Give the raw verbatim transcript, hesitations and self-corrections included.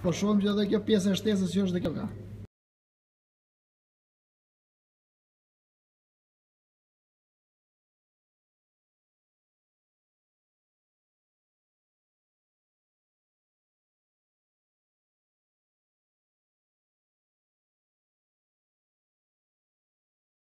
Po shohim që edhe kjo pjesë e shtesës që është dhe kjo ka.